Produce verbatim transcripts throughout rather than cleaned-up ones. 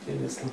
Интересно.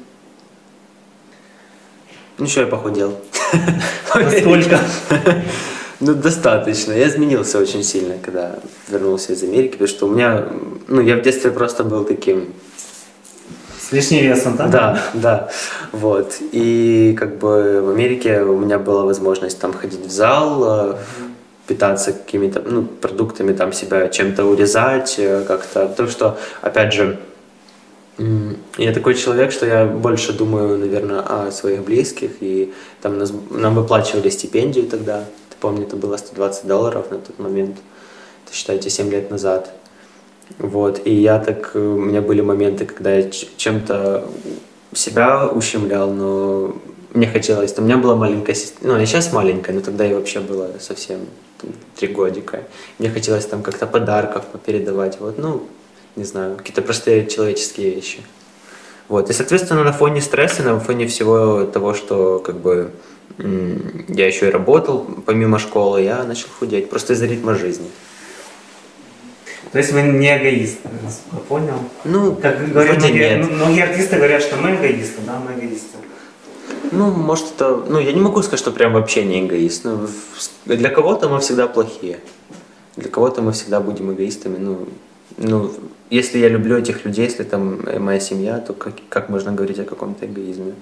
Ну что, я похудел. Насколько? Ну, достаточно. Я изменился очень сильно, когда вернулся из Америки, потому что у меня, ну, я в детстве просто был таким... С лишним весом, да? Да, да. Вот. И как бы в Америке у меня была возможность там ходить в зал, питаться какими-то, ну, продуктами, там себя чем-то урезать, как-то. Потому что, опять же, я такой человек, что я больше думаю, наверное, о своих близких, и там нас, нам выплачивали стипендию тогда, ты помнишь, это было сто двадцать долларов на тот момент, это, считайте, семь лет назад. Вот, и я так, у меня были моменты, когда я чем-то себя ущемлял, но мне хотелось, у меня была маленькая сестра, ну, она сейчас маленькая, но тогда ей вообще было совсем там, три годика, мне хотелось там как-то подарков попередавать, вот, ну, не знаю, какие-то простые человеческие вещи. Вот. И, соответственно, на фоне стресса, на фоне всего того, что как бы я еще и работал, помимо школы, я начал худеть, просто из-за ритма жизни. То есть вы не эгоист, насколько я понял? Ну, как говорят многие, нет. многие артисты говорят, что мы эгоисты, да, мы эгоисты. Ну, может, это... Ну, я не могу сказать, что прям вообще не эгоист. Но для кого-то мы всегда плохие. Для кого-то мы всегда будем эгоистами, ну... Ну, если я люблю этих людей, если там моя семья, то как, как можно говорить о каком-то эгоизме?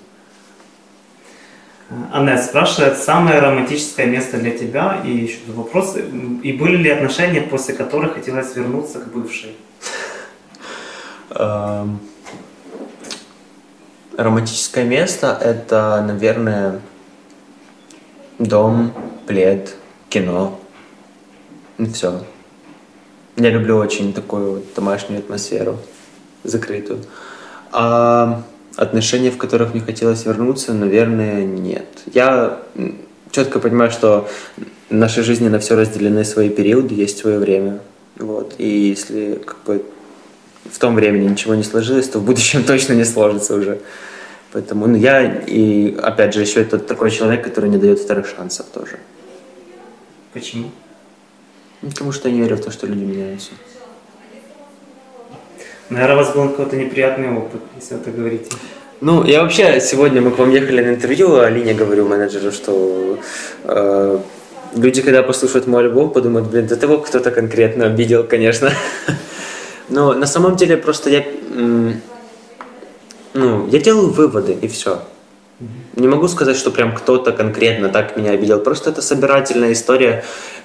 Аннет спрашивает, самое романтическое место для тебя, и еще вопрос, и были ли отношения, после которых хотелось вернуться к бывшей? Романтическое место – это, наверное, дом, плед, кино, и все. Я люблю очень такую вот домашнюю атмосферу, закрытую. А отношения, в которых мне хотелось вернуться, наверное, нет. Я четко понимаю, что в нашей жизни на все разделены свои периоды, есть свое время. Вот. И если как бы в том времени ничего не сложилось, то в будущем точно не сложится уже. Поэтому ну, я, и опять же, еще это такой человек, который не дает вторых шансов тоже. Почему? Потому что я не верю в то, что люди меняются. Наверное, у вас был какой-то неприятный опыт, если вы так говорите. Ну, я вообще, сегодня мы к вам ехали на интервью, а Алине говорю, менеджеру, что э, люди, когда послушают мой альбом, подумают, блин, до того кто-то конкретно обидел, конечно. Но на самом деле просто я, ну, я делаю выводы, и все. Не могу сказать, что прям кто-то конкретно так меня обидел, просто это собирательная история,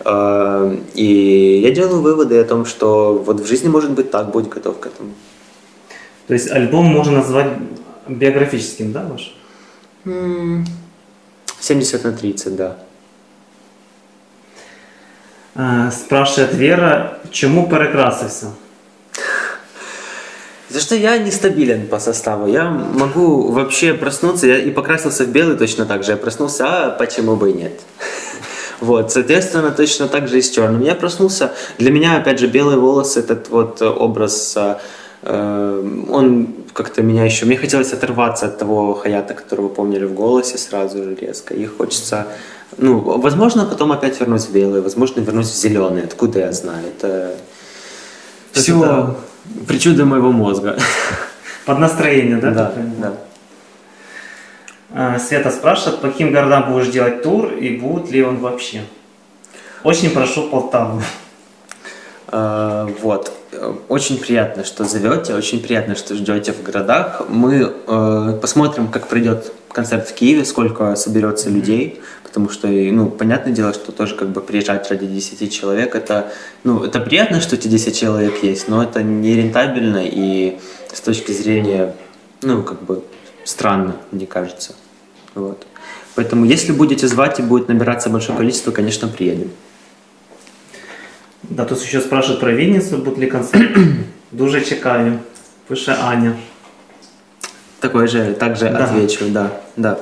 и я делаю выводы о том, что вот в жизни может быть так, будь готов к этому. То есть альбом можно назвать биографическим, да, ваш? семьдесят на тридцать, да. Спрашивает Вера, чему перекрасився? За что я нестабилен по составу. Я могу вообще проснуться, я и покрасился в белый точно так же, я проснулся, а почему бы и нет. Вот, соответственно, точно так же и с черным. Я проснулся, для меня, опять же, белые волосы, этот вот образ, э, он как-то меня еще... Мне хотелось оторваться от того Хаята, которого помнили в «Голосе» сразу же резко. И хочется... Ну, возможно, потом опять вернусь в белые, возможно, вернусь в зеленые. Откуда я знаю? Это все это... причуда моего мозга. Под настроение, да? Да, да. Света спрашивает, по каким городам будешь делать тур и будет ли он вообще? Очень прошу Полтаву. А, вот. Очень приятно, что зовете, очень приятно, что ждете в городах. Мы э, посмотрим, как пройдет концерт в Киеве, сколько соберется людей, потому что, ну, понятное дело, что тоже как бы приезжать ради десяти человек, это, ну, это приятно, что эти десять человек есть, но это не рентабельно и с точки зрения, ну, как бы странно, мне кажется. Вот. Поэтому, если будете звать и будет набираться большое количество, конечно, приедем. Да, тут еще спрашивают про Вінницю, будет ли концерт. Дуже чекаю. Пише Аня. Такой же, также да. Отвечу, да, да.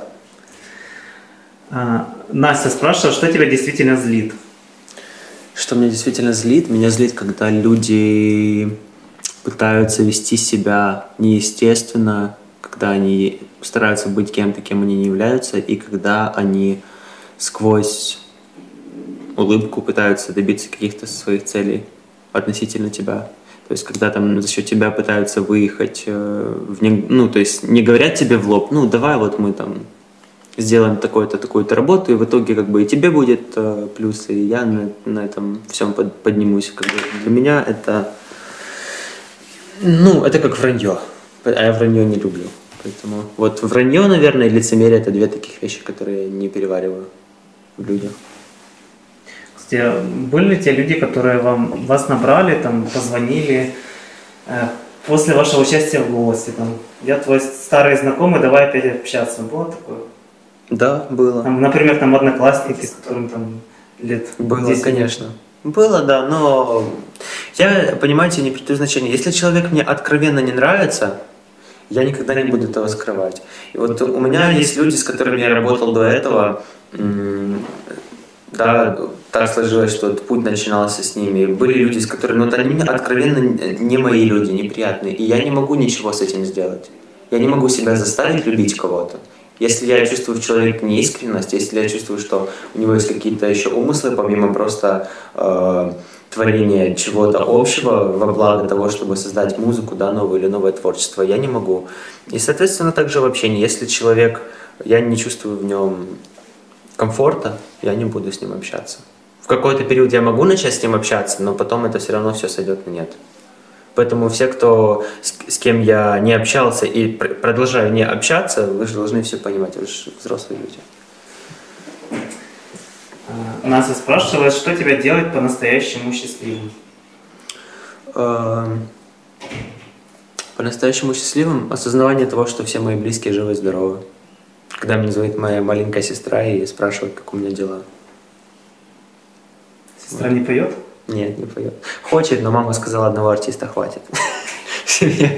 А, Настя спрашивает, что тебя действительно злит? Что меня действительно злит? Меня злит, когда люди пытаются вести себя неестественно, когда они стараются быть кем-то, кем они не являются, и когда они сквозь улыбку пытаются добиться каких-то своих целей относительно тебя. То есть, когда там за счет тебя пытаются выехать, э, в не, ну, то есть, не говорят тебе в лоб, ну, давай вот мы там сделаем такую-то, такую-то работу, и в итоге как бы и тебе будет э, плюс, и я на, на этом всем под, поднимусь. Как бы. Для меня это, ну, это как вранье, а я вранье не люблю. Поэтому вот вранье, наверное, и лицемерие – это две таких вещи, которые я не перевариваю в людях. Кстати, были ли те люди, которые вам, вас набрали, там, позвонили э, после вашего участия в «Голосе»? Там, я твой старый знакомый, давай опять общаться. Было такое? Да, было. Там, например, там одноклассники, с которым там лет Было, десять. конечно. Было, да, но я, понимаете, не придаю значения. Если человек мне откровенно не нравится, я никогда не буду этого скрывать. И вот у меня есть люди, с которыми я работал до этого, да, так сложилось, что этот путь начинался с ними. Были люди, с которыми, ну, вот они откровенно не мои люди, неприятные, и я не могу ничего с этим сделать. Я не могу себя заставить любить кого-то. Если я чувствую в человеке неискренность, если я чувствую, что у него есть какие-то еще умыслы, помимо просто э, творения чего-то общего во благо того, чтобы создать музыку, да, новое или новое творчество, я не могу. И, соответственно, также в общении. Если человек, я не чувствую в нем комфорта, я не буду с ним общаться. В какой-то период я могу начать с ним общаться, но потом это все равно все сойдет на нет. Поэтому все, кто, с, с кем я не общался и пр продолжаю не общаться, вы же должны все понимать, вы же взрослые люди. Нас спрашивают, что тебя делает по-настоящему счастливым? По-настоящему счастливым осознавание того, что все мои близкие живы и здоровы. Когда мне звонит моя маленькая сестра и спрашивает, как у меня дела. Сестра не поет? Нет, не поет. Хочет, но мама сказала, одного артиста хватит в семье.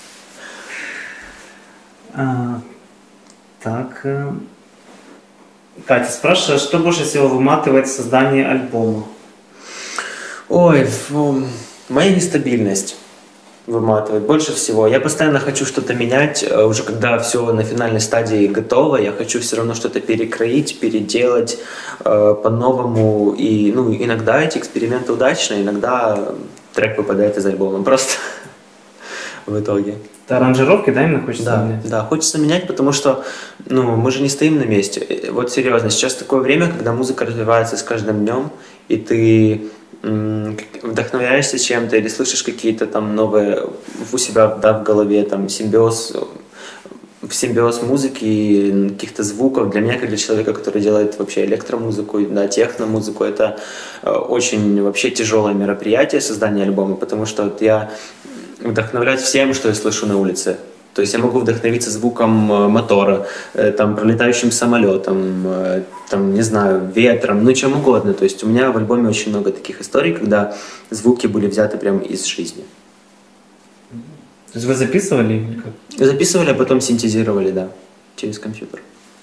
А, так. Э, Катя спрашивает, что больше всего выматывает в создании альбома? Ой, фу, моя нестабильность выматывает больше всего. Я постоянно хочу что-то менять, уже когда все на финальной стадии готово, я хочу все равно что-то перекроить, переделать э, по-новому. И ну, иногда эти эксперименты удачны, иногда трек выпадает из альбома просто в итоге. Это аранжировки, да, именно хочется да, менять? Да, хочется менять, потому что ну, мы же не стоим на месте. Вот серьезно, сейчас такое время, когда музыка развивается с каждым днем, и ты вдохновляешься чем-то или слышишь какие-то там новые у себя, да, в голове, там симбиоз, симбиоз музыки, каких-то звуков. Для меня, как для человека, который делает вообще электромузыку, да, техномузыку, это очень вообще тяжелое мероприятие создания альбома, потому что вот я вдохновляюсь всем, что я слышу на улице. То есть я могу вдохновиться звуком мотора, там, пролетающим самолетом, там, не знаю, ветром, ну чем угодно. То есть у меня в альбоме очень много таких историй, когда звуки были взяты прямо из жизни. То есть вы записывали? Записывали, а потом синтезировали, да, через компьютер.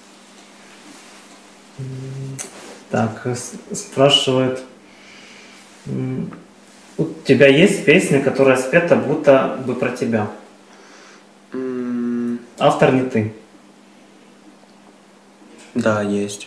Так, спрашивают, у тебя есть песня, которая спета будто бы про тебя? Автор не ты. Да, есть.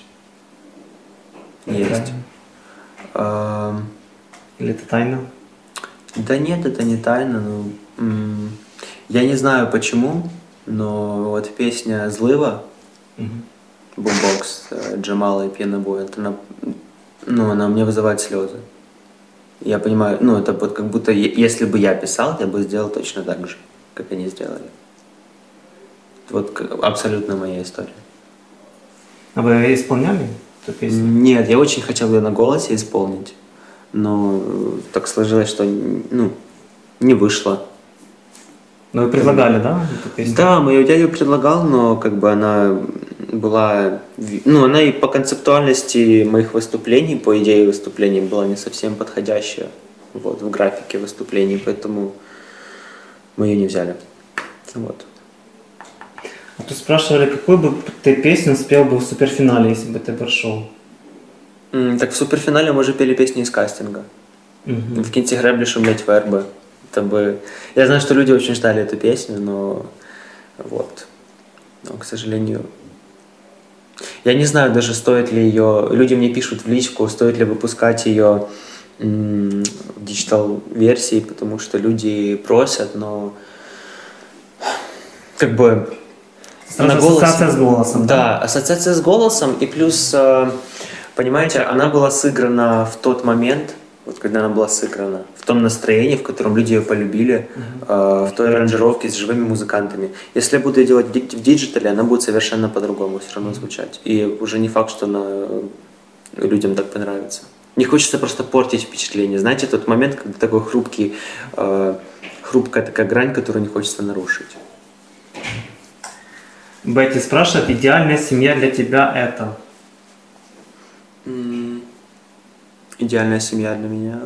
Есть. А... Или это тайна? Да нет, это не тайна. Ну, я не знаю почему, но вот песня «Злыва», угу. «Бумбокс» Джамала и Пьянобой, это она, ну, она мне вызывает слезы. Я понимаю, ну это вот как будто, если бы я писал, я бы сделал точно так же, как они сделали. Вот абсолютно моя история. А вы исполняли эту песню? Нет, я очень хотел ее на голосе исполнить, но так сложилось, что ну, не вышло. Но вы предлагали, да, эту песню? Да, я ее предлагал, но как бы она была, ну она и по концептуальности моих выступлений, по идее выступлений была не совсем подходящая вот, в графике выступлений, поэтому мы ее не взяли. Вот. А тут спрашивали, какую бы ты песню спел бы в суперфинале, если бы ты прошел? Mm, так в суперфинале мы же пели песни из кастинга. Mm-hmm. В «Киньте гребли, шумлять вербы». Это бы... Я знаю, что люди очень ждали эту песню, но вот. Но, к сожалению... Я не знаю даже, стоит ли ее... Люди мне пишут в личку, стоит ли выпускать ее в диджитал-версии, потому что люди просят, но как бы на голосе... Ассоциация с голосом. Да, да, ассоциация с голосом, и плюс, понимаете, она была сыграна в тот момент, вот когда она была сыграна, в том настроении, в котором люди ее полюбили, uh-huh. в той аранжировке с живыми музыкантами. Если я буду ее делать в диджитале, она будет совершенно по-другому все равно звучать. И уже не факт, что она людям так понравится. Не хочется просто портить впечатление. Знаете, тот момент, когда такой хрупкий, э, хрупкая такая грань, которую не хочется нарушить. Бетти спрашивает, идеальная семья для тебя это? Mm, идеальная семья для меня?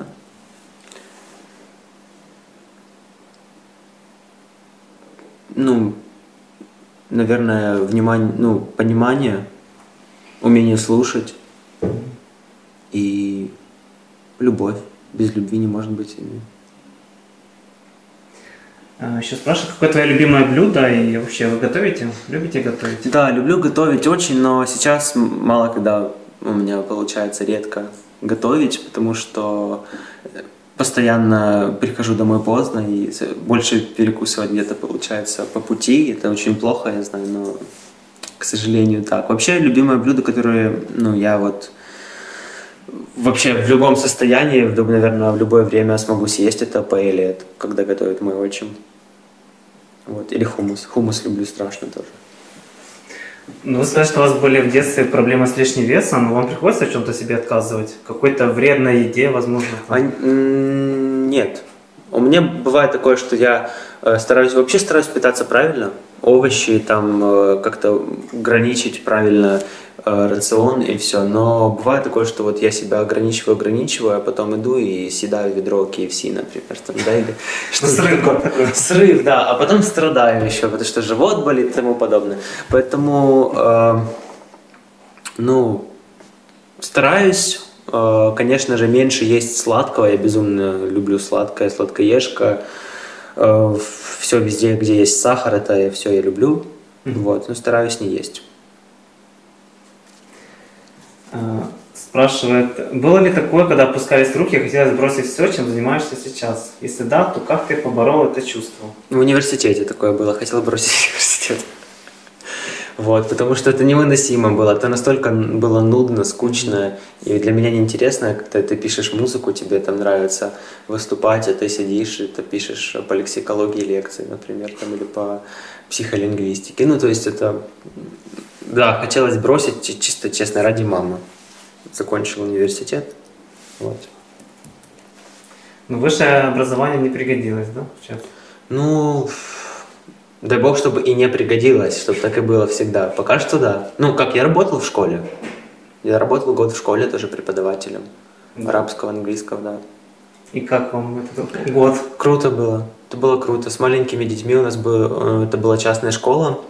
Ну, наверное, внимание, ну, понимание, умение слушать. И любовь. Без любви не может быть семьи. Еще спрашивают, какое твое любимое блюдо и вообще вы готовите? Любите готовить? Да, люблю готовить очень, но сейчас мало когда у меня получается редко готовить, потому что постоянно прихожу домой поздно и больше перекусывать где-то получается по пути. Это очень плохо, я знаю, но, к сожалению, так. Вообще, любимое блюдо, которое, ну, я вот вообще в любом состоянии, наверное, в любое время смогу съесть, это паэлья, когда готовит мой отчим. Вот. Или хумус. Хумус люблю страшно тоже. Ну, вы сказали, что у вас были в детстве проблемы с лишним весом, но вам приходится в чем-то себе отказывать? Какой-то вредной еде, возможно? А, нет. У меня бывает такое, что я стараюсь, вообще стараюсь питаться правильно. Овощи, там, как-то ограничить правильно рацион и все. Но бывает такое, что вот я себя ограничиваю, ограничиваю, а потом иду и съедаю ведро кей эф си, например. Там, да, или срыв такой. Срыв, да, а потом страдаю еще, потому что живот болит и тому подобное. Поэтому, э, ну, стараюсь, э, конечно же, меньше есть сладкого. Я безумно люблю сладкое, сладкоежка. Э, все везде, где есть сахар, это все я люблю. Mm-hmm. Вот, но стараюсь не есть. Спрашивает, было ли такое, когда опускались руки и хотелось бросить все, чем занимаешься сейчас? Если да, то как ты поборол это чувство? В университете такое было, хотел бросить университет. Вот, потому что это невыносимо было, это настолько было нудно, скучно, и для меня неинтересно, когда ты пишешь музыку, тебе там нравится выступать, а ты сидишь и ты пишешь по лексикологии лекции, например, там, или по психолингвистике. Ну, то есть это... Да, хотелось бросить, чисто, честно, ради мамы. Закончил университет. Вот. Но высшее образование не пригодилось, да, сейчас? Ну, дай бог, чтобы и не пригодилось, чтобы так и было всегда. Пока что да. Ну, как, я работал в школе. Я работал год в школе тоже преподавателем. Да. Арабского, английского, да. И как вам этот год? Круто было. Это было круто. С маленькими детьми у нас был, это была частная школа.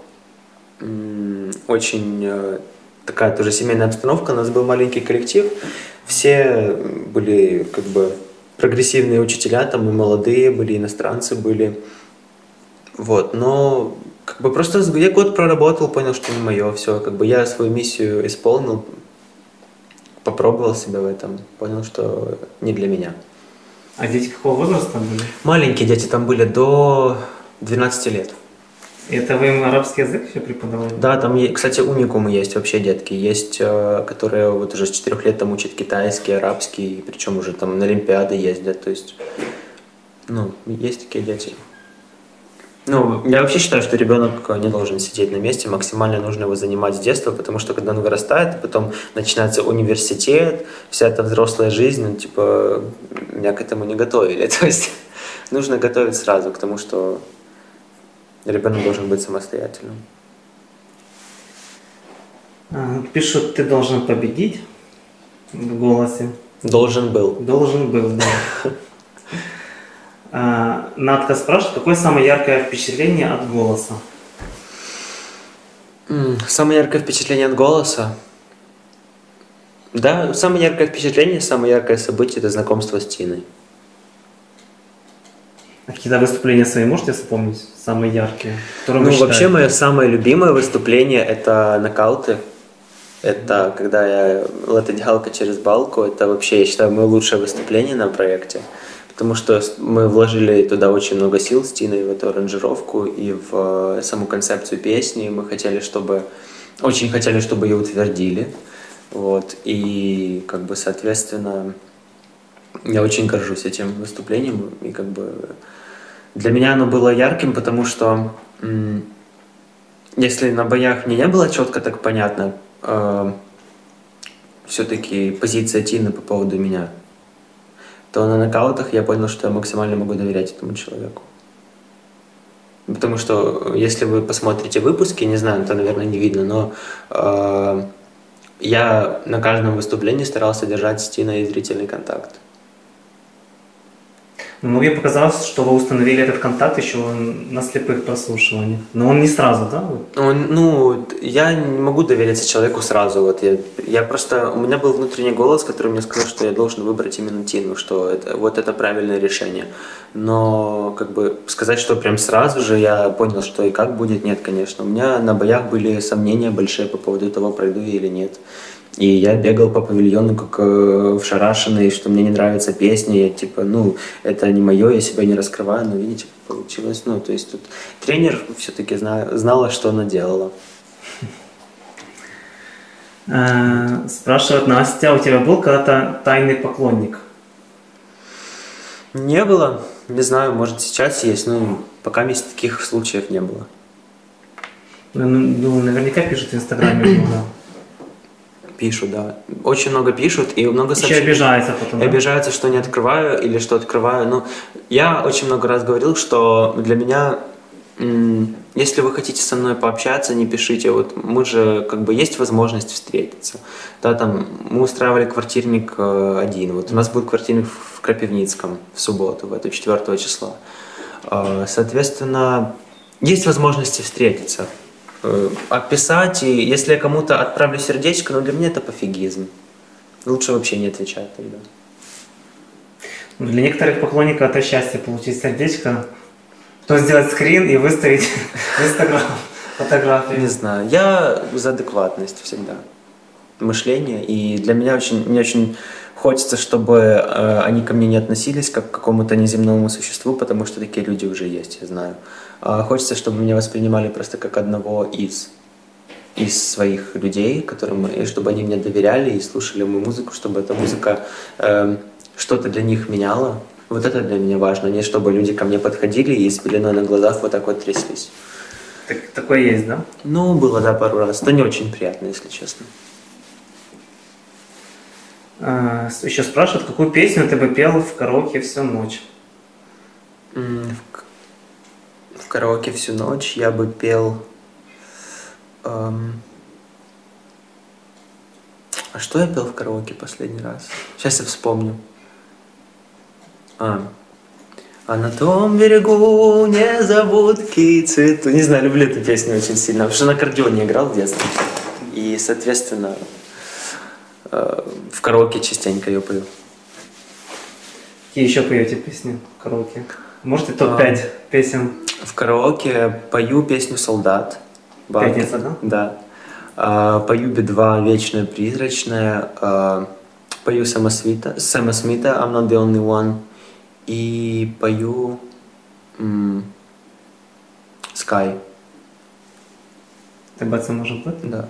Очень такая тоже семейная обстановка, у нас был маленький коллектив, все были как бы прогрессивные учителя, там и молодые были, иностранцы были, вот, но как бы просто я год проработал, понял, что не мое, все, как бы я свою миссию исполнил, попробовал себя в этом, понял, что не для меня. А дети какого возраста были? Маленькие дети там были до двенадцати лет. Это вы им арабский язык еще преподавали? Да, там, кстати, уникумы есть вообще детки. Есть, которые вот уже с четырех лет там учат китайский, арабский, причем уже там на Олимпиады ездят. То есть, ну, есть такие дети. Ну, я вообще считаю, что ребенок не должен сидеть на месте, максимально нужно его занимать с детства, потому что когда он вырастает, потом начинается университет, вся эта взрослая жизнь, ну, типа, меня к этому не готовили. То есть, нужно готовить сразу к тому, что ребенок должен быть самостоятельным. Пишут, ты должен победить в голосе. Должен был. Должен был, да. Надка спрашивает, какое самое яркое впечатление от голоса? Самое яркое впечатление от голоса? Да, самое яркое впечатление, самое яркое событие – это знакомство с Тиной. А какие-то выступления свои можете вспомнить? Самые яркие? Ну, вообще, мое самое любимое выступление – это нокауты. Это когда я латынь-галка через балку, это вообще, я считаю, мое лучшее выступление на проекте. Потому что мы вложили туда очень много сил с Тиной в эту аранжировку и в саму концепцию песни. Мы хотели, чтобы... Очень хотели, чтобы ее утвердили. Вот. И, как бы, соответственно, я очень горжусь этим выступлением. И, как бы, для меня оно было ярким, потому что м- если на боях мне не было четко так понятно, э- все-таки позиция Тины по поводу меня, то на нокаутах я понял, что я максимально могу доверять этому человеку. Потому что, если вы посмотрите выпуски, не знаю, это, наверное, не видно, но э, я на каждом выступлении старался держать с Тиной зрительный контакт. Ну, мне показалось, что вы установили этот контакт еще на слепых прослушиваниях. Но он не сразу, да? Он, ну, я не могу довериться человеку сразу. Вот я, я просто, у меня был внутренний голос, который мне сказал, что я должен выбрать именно Тину, что это, вот это правильное решение. Но, как бы, сказать, что прям сразу же я понял, что и как будет, нет, конечно. У меня на боях были сомнения большие по поводу того, пройду я или нет. И я бегал по павильону как э, вшарашенный, что мне не нравится песня, я типа, ну, это не мое, я себя не раскрываю, но видите, как получилось. Ну, то есть тут тренер все-таки зна- знала, что она делала. Спрашивает Настя, у тебя был когда-то тайный поклонник? Не было, не знаю, может сейчас есть, но пока есть таких случаев не было. Ну, наверняка пишут в Инстаграме много. Пишут, да. Очень много пишут, и много сообщений. Еще обижаются потом, и да? обижаются, что не открываю, или что открываю. Ну, я очень много раз говорил, что для меня, м- если вы хотите со мной пообщаться, не пишите. Вот мы же, как бы, есть возможность встретиться. Да, там, мы устраивали квартирник э, один. Вот у нас будет квартирник в Крапивницком в субботу, в это четвёртого числа. Э, соответственно, есть возможности встретиться. Описать, и если я кому-то отправлю сердечко, но для меня это пофигизм. Лучше вообще не отвечать тогда. Для некоторых поклонников это счастье получить сердечко, то сделать скрин и выставить в Инстаграм фотографии. Не знаю, я за адекватность всегда. Мышление, и для меня очень, мне очень хочется, чтобы э, они ко мне не относились как к какому-то неземному существу, потому что такие люди уже есть, я знаю. А хочется, чтобы меня воспринимали просто как одного из, из своих людей, которым, и чтобы они мне доверяли и слушали мою музыку, чтобы эта музыка э, что-то для них меняла. Вот это для меня важно, не чтобы люди ко мне подходили и с пеленой на глазах вот так вот тряслись. Так, такое есть, да? Ну, было, да, пару раз. Это не очень приятно, если честно. А, еще спрашивают, какую песню ты бы пел в караоке всю ночь? В, в караоке всю ночь я бы пел... Эм... А что я пел в караоке последний раз? Сейчас я вспомню. А, а на том берегу не забудки цвету. Не знаю, люблю эту песню очень сильно, потому что на аккордеоне играл в детстве. И, соответственно, в караоке частенько ее пою. Какие еще поете песни в караоке? Можете топ пять а, песен? В караоке пою песню «Солдат». Пятница, да? Да. А, пою «Би-два» «Вечная призрачная». А, пою Сэма Смита, Сэма Смита «I'm not the only one». И пою м- «Sky». Тебе це може бути? Да.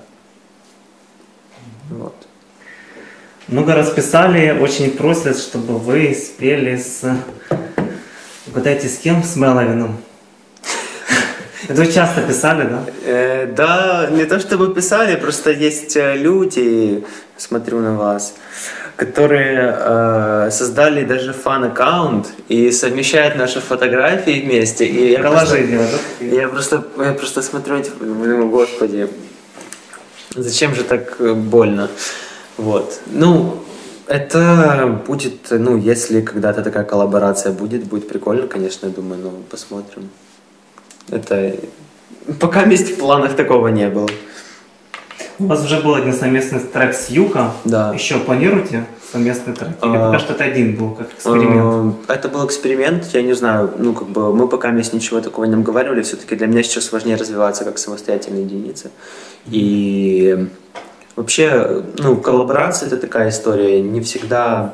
Вот. Много раз писали, очень просят, чтобы вы спели с... Угадайте, с кем? С Меловином. Это вы часто писали, да? Э, да, не то чтобы писали, просто есть люди, смотрю на вас, которые э, создали даже фан-аккаунт и совмещают наши фотографии вместе. И я Коллажи просто, делают, да? Я просто, я просто смотрю, думаю, господи, зачем же так больно? Вот. Ну, это будет, ну, если когда-то такая коллаборация будет, будет прикольно, конечно, я думаю, но посмотрим. Это пока вместе в планах такого не было. У вас уже был один совместный трек с Юка. Да. Еще планируете совместный трек? Или а, пока что это один был, как эксперимент? Это был эксперимент, я не знаю, ну, как бы мы пока вместе ничего такого не обговаривали, все-таки для меня сейчас важнее развиваться как самостоятельная единица. И Вообще, ну, коллаборация — это такая история, не всегда,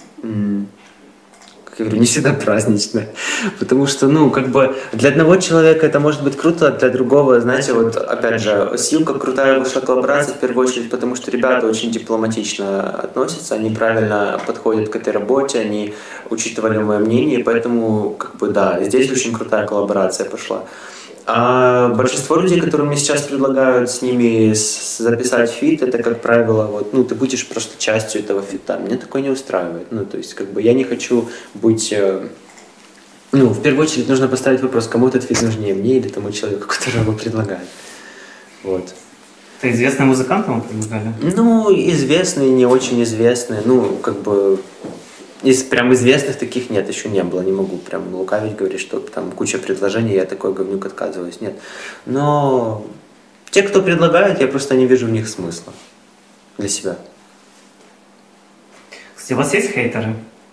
как я говорю, не всегда праздничная. Потому что, ну, как бы для одного человека это может быть круто, а для другого, знаете, вот опять же, с Юка крутая вышла коллаборация в первую очередь, потому что ребята очень дипломатично относятся, они правильно подходят к этой работе, они учитывали мое мнение, поэтому, как бы, да, здесь очень крутая коллаборация пошла. А большинство людей, которые мне сейчас предлагают с ними записать фит, это, как правило, вот, ну, ты будешь просто частью этого фита. Мне такое не устраивает. Ну, то есть, как бы, я не хочу быть... Ну, в первую очередь, нужно поставить вопрос, кому этот фит нужнее, мне или тому человеку, который его предлагает. Вот. Это известные музыканты вам предлагали? Ну, известные, не очень известные. Ну, как бы... Из прям известных таких нет, еще не было, не могу прям лукавить, говорить, что там куча предложений, я такой говнюк отказываюсь, нет. Но те, кто предлагает, я просто не вижу в них смысла для себя. Кстати, у вас есть хейтеры?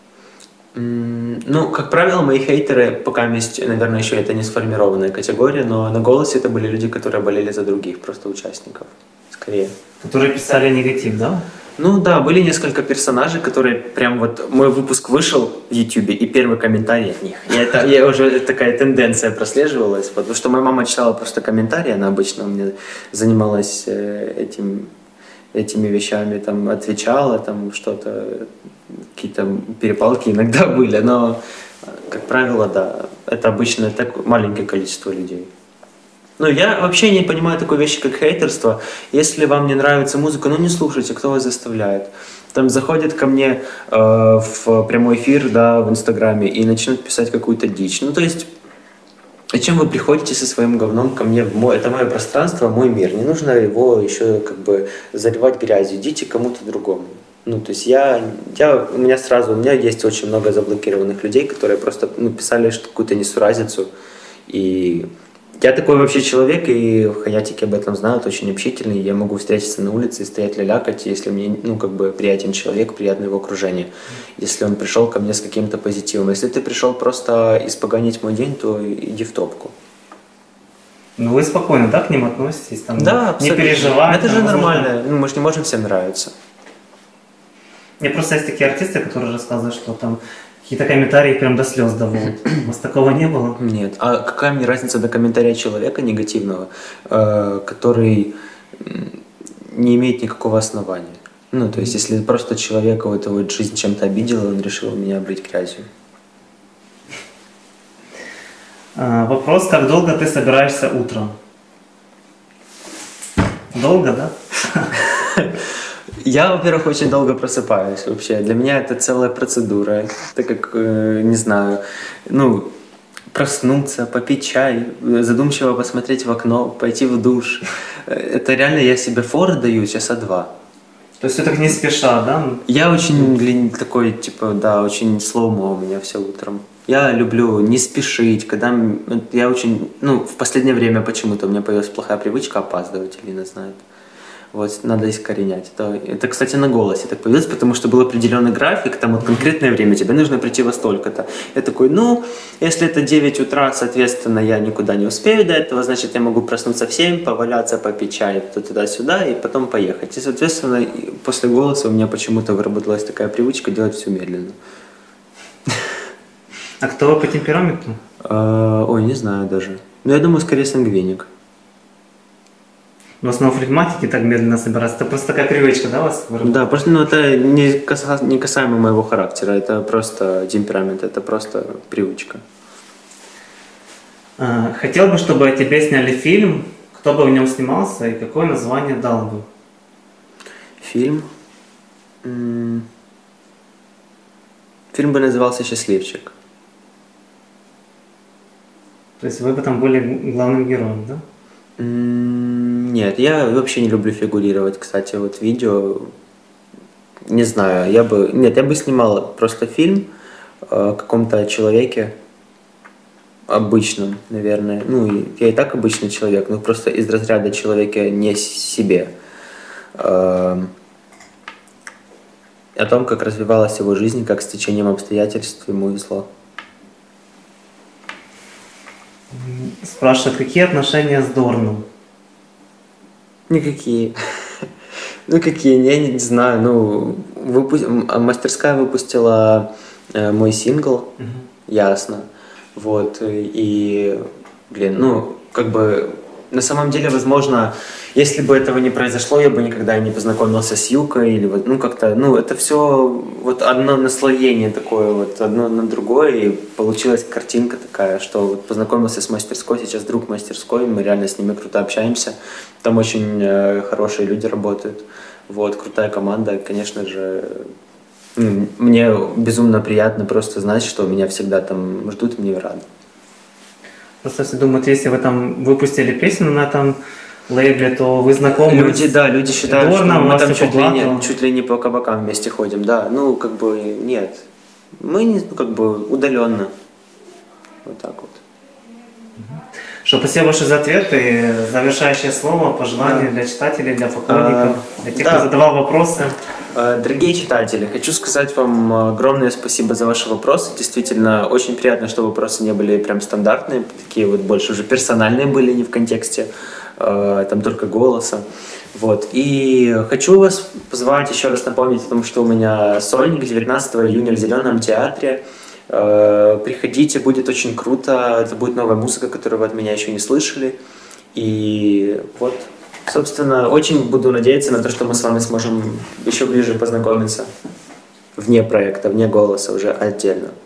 Mm, ну, как правило, мои хейтеры, пока есть, наверное, еще это не сформированная категория, но на «Голосе» это были люди, которые болели за других просто участников, скорее. Которые писали негатив, да? Ну да, были несколько персонажей, которые прям вот... Мой выпуск вышел в Ютубе, и первый комментарий от них. И это я уже такая тенденция прослеживалась, потому что моя мама читала просто комментарии, она обычно у меня занималась этим, этими вещами, там, отвечала, там, что-то, какие-то перепалки иногда были, но, как правило, да, это обычно так маленькое количество людей. Ну, я вообще не понимаю такой вещи, как хейтерство. Если вам не нравится музыка, ну не слушайте, кто вас заставляет. Там заходят ко мне э, в прямой эфир, да, в Инстаграме и начнут писать какую-то дичь. Ну, то есть, зачем вы приходите со своим говном ко мне? В мой, это мое пространство, мой мир. Не нужно его еще как бы заливать грязью. Идите к кому-то другому. Ну, то есть я, я, у меня сразу, у меня есть очень много заблокированных людей, которые просто, ну, писали какую-то несуразицу. И я такой вообще человек, и хаятики об этом знают, очень общительный. Я могу встретиться на улице и стоять лялякать, если мне, ну, как бы приятен человек, приятно его окружение. Если он пришел ко мне с каким-то позитивом. Если ты пришел просто испоганить мой день, то иди в топку. Ну, вы спокойно, да, к ним относитесь? Там, да, не переживайте. Это же возможно... нормально. Ну, мы же не можем всем нравиться. Мне просто есть такие артисты, которые рассказывают, что там какие-то комментарии прям до слез доводят. У вас такого не было? Нет. А какая мне разница до комментария человека негативного, э, который не имеет никакого основания? Ну, то есть, если просто человека вот, вот жизнь чем-то обидела, он решил меня облить грязью. А, вопрос, как долго ты собираешься утром? Долго, да? Я, во-первых, очень долго просыпаюсь вообще. Для меня это целая процедура. Так как, э, не знаю, ну, проснуться, попить чай, задумчиво посмотреть в окно, пойти в душ. Это реально я себе форы даю часа два. То есть все-таки не спеша, да? Я очень такой, типа, да, очень слоумо у меня все утром. Я люблю не спешить, когда я очень, ну, в последнее время почему-то у меня появилась плохая привычка опаздывать, Алина знает. Вот, надо искоренять. Это, это, кстати, на «Голосе так появилось, потому что был определенный график, там вот конкретное время, тебе нужно прийти во столько-то. Я такой, ну, если это девять утра, соответственно, я никуда не успею до этого, значит, я могу проснуться в семь, поваляться, попить чай туда-сюда и потом поехать. И, соответственно, после «Голоса у меня почему-то выработалась такая привычка делать все медленно. А кто вы по темпераменту? Ой, не знаю даже. Но я думаю, скорее сангвиник. В основном флегматики так медленно собираются. Это просто такая привычка, да, у вас? Да, просто ну, это не, каса, не касаемо моего характера, это просто темперамент, это просто привычка. А, хотел бы, чтобы о тебе сняли фильм, кто бы в нем снимался и какое название дал бы? Фильм? М-м- Фильм бы назывался «Счастливчик». То есть вы бы там были главным героем, да? Нет, я вообще не люблю фигурировать, кстати, вот видео, не знаю, я бы, нет, я бы снимал просто фильм о каком-то человеке, обычном, наверное, ну, я и так обычный человек, но просто из разряда человека не себе, о том, как развивалась его жизнь, как с течением обстоятельств ему везло. Спрашивают, какие отношения с Дорном? Никакие. Ну, какие, я не знаю, ну, выпу... м- мастерская выпустила э, мой сингл, Мгм. ясно, вот, и, блин, ну, как бы, на самом деле, возможно, если бы этого не произошло, я бы никогда не познакомился с Юкой, или вот, ну, как-то, ну, это все вот одно наслоение такое, вот, одно на другое, и получилась картинка такая, что вот познакомился с мастерской, сейчас друг мастерской, мы реально с ними круто общаемся, там очень э, хорошие люди работают, вот, крутая команда, конечно же, м, мне безумно приятно просто знать, что меня всегда там ждут, мне рады. Просто все думают, если вы там выпустили песню на этом лейбле, то вы знакомы Люди, с да, люди считают, что Дорном, мы там Мастер чуть ли, не, Поблату. чуть ли не по кабакам вместе ходим, да. Ну, как бы, нет. Мы не, ну, как бы удаленно. Вот так вот. Что, спасибо большое за ответ и завершающее слово, пожелание для читателей, для поклонников, для тех, да. кто задавал вопросы. Э, Дорогие читатели, хочу сказать вам огромное спасибо за ваши вопросы. Действительно, очень приятно, что вопросы не были прям стандартные, такие вот больше уже персональные были, не в контексте э, там только голоса. Вот. И хочу вас позвать, еще раз напомнить о том, что у меня сольник девятнадцатого июня в Зеленом театре. Э, Приходите, будет очень круто. Это будет новая музыка, которую вы от меня еще не слышали. И вот, собственно, очень буду надеяться на то, что мы с вами сможем еще ближе познакомиться вне проекта, вне голоса уже отдельно.